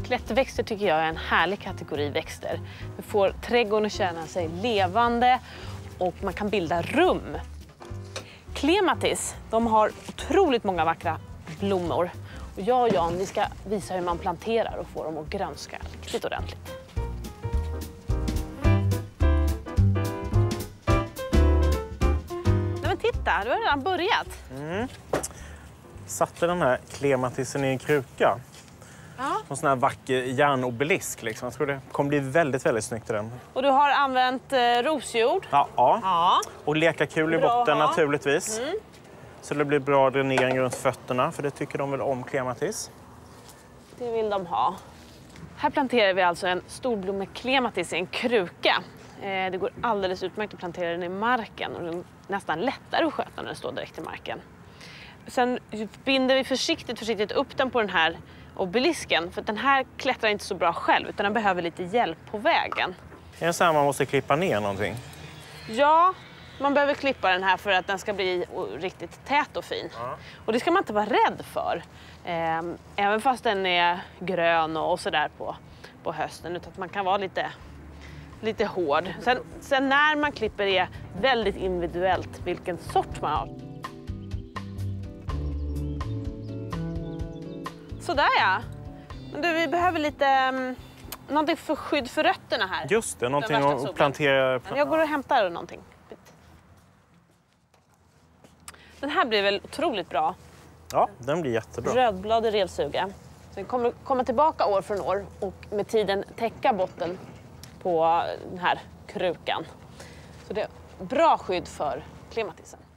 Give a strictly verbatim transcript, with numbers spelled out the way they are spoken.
Klätterväxter tycker jag är en härlig kategori växter. Vi får trädgården att känna sig levande och man kan bilda rum. Klematis, de har otroligt många vackra blommor. Och jag och Jan, vi ska visa hur man planterar och får dem att grönska riktigt ordentligt. Nej men titta, du har redan börjat. Mm. Satte den här klematisen i en kruka. Ja. En sån här vacker järnobelisk liksom. Jag tror det kommer bli väldigt, väldigt snyggt i den. Och du har använt eh, rosjord. Ja, ja. Ja. Och leka kul i Bra botten ha. naturligtvis. Mm. Så det blir bra dränering runt fötterna, för det tycker de väl om klematis. Det vill de ha. Här planterar vi alltså en storblommeklimatis i en kruka. Eh, det går alldeles utmärkt att plantera den i marken och den är nästan lättare att sköta när den står direkt i marken. Sen binder vi försiktigt, försiktigt upp den på den här obelisken, för den här klättrar inte så bra själv utan den behöver lite hjälp på vägen. Är det så här man måste klippa ner någonting? Ja, man behöver klippa den här för att den ska bli riktigt tät och fin. Ja. Och det ska man inte vara rädd för. Även fast den är grön och sådär på, på hösten, utan att man kan vara lite, lite hård. Sen, sen när man klipper är väldigt individuellt vilken sort man har. Sådär ja. Men du, vi behöver lite um, någonting för skydd för rötterna här. Just det, någonting att plantera. Jag går och hämtar någonting. Den här blir väl otroligt bra. Ja, den blir jättebra. Rödbladig revsuga. Den kommer komma tillbaka år från år och med tiden täcka botten på den här krukan. Så det är bra skydd för klematisen.